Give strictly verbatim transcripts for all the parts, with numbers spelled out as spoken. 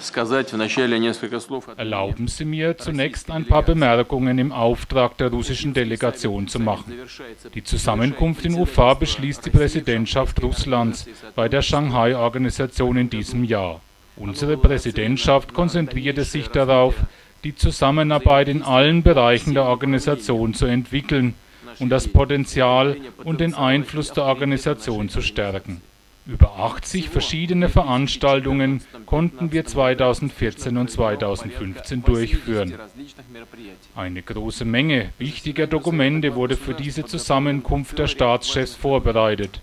Erlauben Sie mir, zunächst ein paar Bemerkungen im Auftrag der russischen Delegation zu machen. Die Zusammenkunft in Ufa beschließt die Präsidentschaft Russlands bei der Shanghai-Organisation in diesem Jahr. Unsere Präsidentschaft konzentrierte sich darauf, die Zusammenarbeit in allen Bereichen der Organisation zu entwickeln und das Potenzial und den Einfluss der Organisation zu stärken. Über achtzig verschiedene Veranstaltungen konnten wir zweitausendvierzehn und zweitausendfünfzehn durchführen. Eine große Menge wichtiger Dokumente wurde für diese Zusammenkunft der Staatschefs vorbereitet.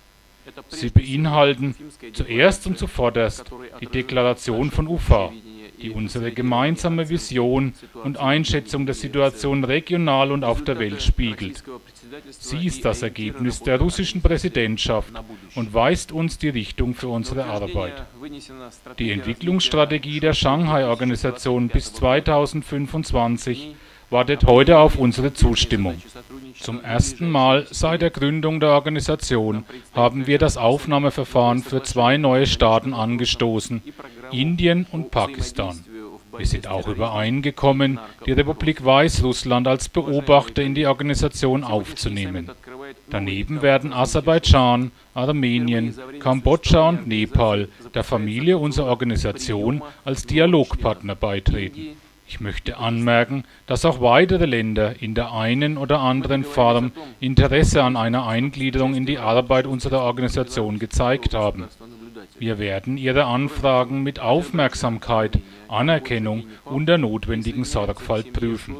Sie beinhalten zuerst und zuvorderst die Deklaration von Ufa, die unsere gemeinsame Vision und Einschätzung der Situation regional und auf der Welt spiegelt. Sie ist das Ergebnis der russischen Präsidentschaft und weist uns die Richtung für unsere Arbeit. Die Entwicklungsstrategie der Shanghai-Organisation bis zweitausendfünfundzwanzig wartet heute auf unsere Zustimmung. Zum ersten Mal seit der Gründung der Organisation haben wir das Aufnahmeverfahren für zwei neue Staaten angestoßen, Indien und Pakistan. Wir sind auch übereingekommen, die Republik Weißrussland als Beobachter in die Organisation aufzunehmen. Daneben werden Aserbaidschan, Armenien, Kambodscha und Nepal der Familie unserer Organisation als Dialogpartner beitreten. Ich möchte anmerken, dass auch weitere Länder in der einen oder anderen Form Interesse an einer Eingliederung in die Arbeit unserer Organisation gezeigt haben. Wir werden Ihre Anfragen mit Aufmerksamkeit, Anerkennung und der notwendigen Sorgfalt prüfen.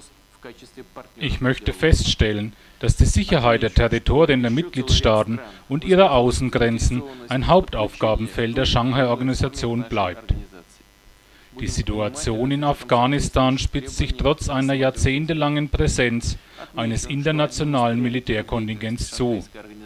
Ich möchte feststellen, dass die Sicherheit der Territorien der Mitgliedstaaten und ihrer Außengrenzen ein Hauptaufgabenfeld der Shanghai-Organisation bleibt. Die Situation in Afghanistan spitzt sich trotz einer jahrzehntelangen Präsenz eines internationalen Militärkontingents zu.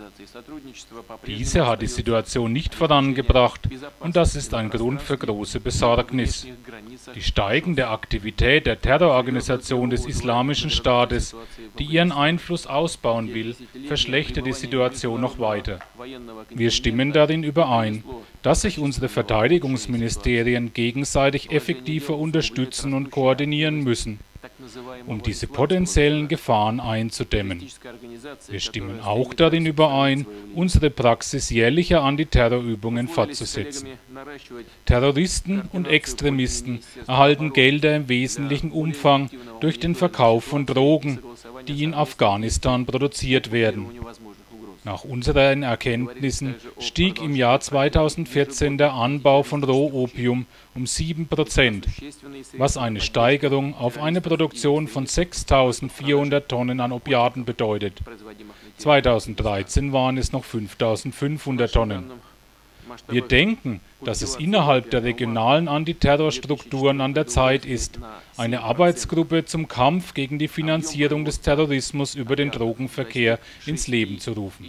Diese hat die Situation nicht vorangebracht und das ist ein Grund für große Besorgnis. Die steigende Aktivität der Terrororganisation des Islamischen Staates, die ihren Einfluss ausbauen will, verschlechtert die Situation noch weiter. Wir stimmen darin überein, dass sich unsere Verteidigungsministerien gegenseitig effektiver unterstützen und koordinieren müssen, um diese potenziellen Gefahren einzudämmen. Wir stimmen auch darin überein, unsere Praxis jährlicher Antiterrorübungen fortzusetzen. Terroristen und Extremisten erhalten Gelder im wesentlichen Umfang durch den Verkauf von Drogen, die in Afghanistan produziert werden. Nach unseren Erkenntnissen stieg im Jahr zweitausendvierzehn der Anbau von Rohopium um sieben Prozent, was eine Steigerung auf eine Produktion von sechstausendvierhundert Tonnen an Opiaten bedeutet. zweitausenddreizehn waren es noch fünftausendfünfhundert Tonnen. Wir denken, dass es innerhalb der regionalen Antiterrorstrukturen an der Zeit ist, eine Arbeitsgruppe zum Kampf gegen die Finanzierung des Terrorismus über den Drogenverkehr ins Leben zu rufen.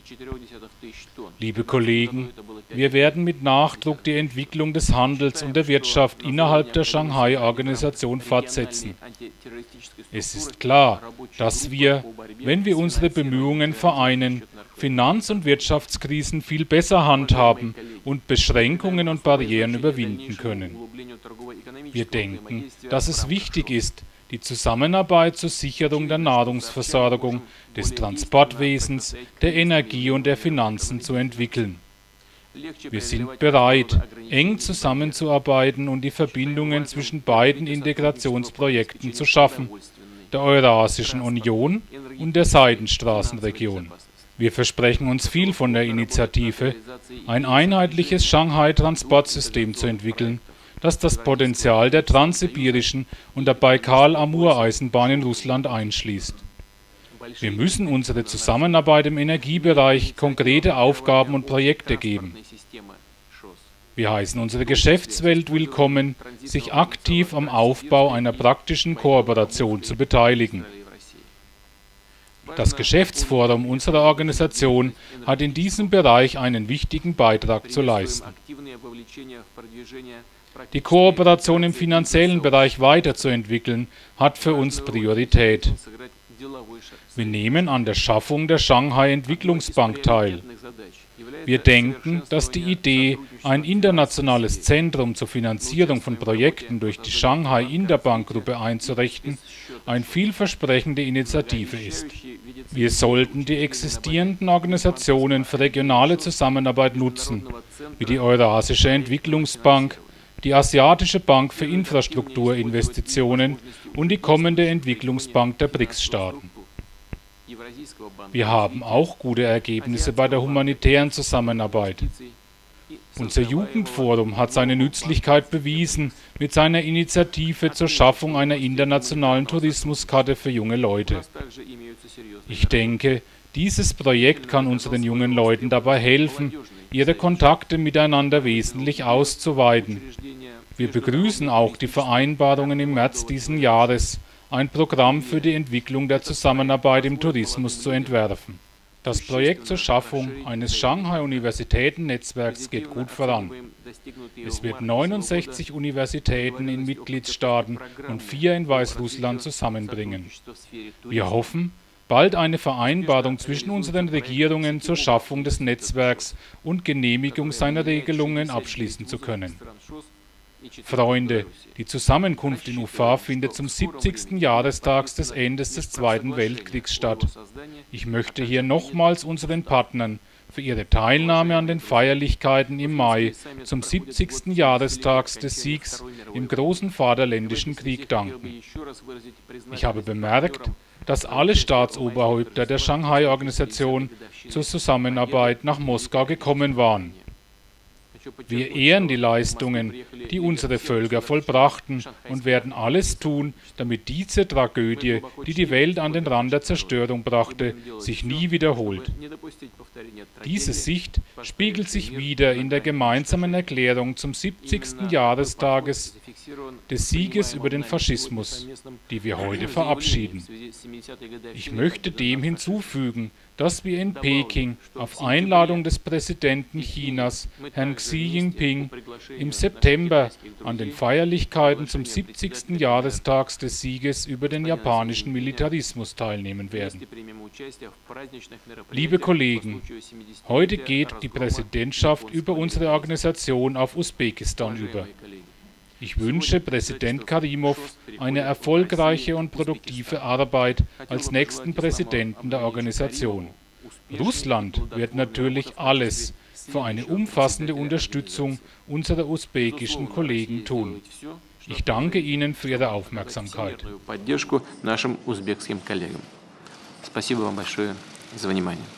Liebe Kollegen, wir werden mit Nachdruck die Entwicklung des Handels und der Wirtschaft innerhalb der Shanghai-Organisation fortsetzen. Es ist klar, dass wir, wenn wir unsere Bemühungen vereinen, Finanz- und Wirtschaftskrisen viel besser handhaben und Beschränkungen und Barrieren überwinden können. Wir denken, dass es wichtig ist, die Zusammenarbeit zur Sicherung der Nahrungsversorgung, des Transportwesens, der Energie und der Finanzen zu entwickeln. Wir sind bereit, eng zusammenzuarbeiten und die Verbindungen zwischen beiden Integrationsprojekten zu schaffen, der Eurasischen Union und der Seidenstraßenregion. Wir versprechen uns viel von der Initiative, ein einheitliches Shanghai-Transportsystem zu entwickeln, das das Potenzial der transsibirischen und der Baikal-Amur-Eisenbahn in Russland einschließt. Wir müssen unsere Zusammenarbeit im Energiebereich konkrete Aufgaben und Projekte geben. Wir heißen unsere Geschäftswelt willkommen, sich aktiv am Aufbau einer praktischen Kooperation zu beteiligen. Das Geschäftsforum unserer Organisation hat in diesem Bereich einen wichtigen Beitrag zu leisten. Die Kooperation im finanziellen Bereich weiterzuentwickeln, hat für uns Priorität. Wir nehmen an der Schaffung der Shanghai Entwicklungsbank teil. Wir denken, dass die Idee, ein internationales Zentrum zur Finanzierung von Projekten durch die Shanghai Interbank-Gruppe einzurichten, eine vielversprechende Initiative ist. Wir sollten die existierenden Organisationen für regionale Zusammenarbeit nutzen, wie die Eurasische Entwicklungsbank, die Asiatische Bank für Infrastrukturinvestitionen und die kommende Entwicklungsbank der B R I C S-Staaten. Wir haben auch gute Ergebnisse bei der humanitären Zusammenarbeit. Unser Jugendforum hat seine Nützlichkeit bewiesen mit seiner Initiative zur Schaffung einer internationalen Tourismuskarte für junge Leute. Ich denke, dieses Projekt kann unseren jungen Leuten dabei helfen, ihre Kontakte miteinander wesentlich auszuweiten. Wir begrüßen auch die Vereinbarungen im März diesen Jahres, ein Programm für die Entwicklung der Zusammenarbeit im Tourismus zu entwerfen. Das Projekt zur Schaffung eines Shanghai-Universitäten-Netzwerks geht gut voran. Es wird neunundsechzig Universitäten in Mitgliedstaaten und vier in Weißrussland zusammenbringen. Wir hoffen, bald eine Vereinbarung zwischen unseren Regierungen zur Schaffung des Netzwerks und Genehmigung seiner Regelungen abschließen zu können. Freunde, die Zusammenkunft in Ufa findet zum siebzigsten Jahrestag des Endes des Zweiten Weltkriegs statt. Ich möchte hier nochmals unseren Partnern für ihre Teilnahme an den Feierlichkeiten im Mai zum siebzigsten Jahrestag des Siegs im großen Vaterländischen Krieg danken. Ich habe bemerkt, dass alle Staatsoberhäupter der Shanghai-Organisation zur Zusammenarbeit nach Moskau gekommen waren. Wir ehren die Leistungen, die unsere Völker vollbrachten, und werden alles tun, damit diese Tragödie, die die Welt an den Rand der Zerstörung brachte, sich nie wiederholt. Diese Sicht spiegelt sich wieder in der gemeinsamen Erklärung zum siebzigsten Jahrestages des Sieges über den Faschismus, die wir heute verabschieden. Ich möchte dem hinzufügen, dass wir in Peking auf Einladung des Präsidenten Chinas, Herrn Xi Jinping, im September an den Feierlichkeiten zum siebzigsten Jahrestag des Sieges über den japanischen Militarismus teilnehmen werden. Liebe Kollegen, heute geht die Präsidentschaft über unsere Organisation auf Usbekistan über. Ich wünsche Präsident Karimov eine erfolgreiche und produktive Arbeit als nächsten Präsidenten der Organisation. Russland wird natürlich alles für eine umfassende Unterstützung unserer usbekischen Kollegen tun. Ich danke Ihnen für Ihre Aufmerksamkeit.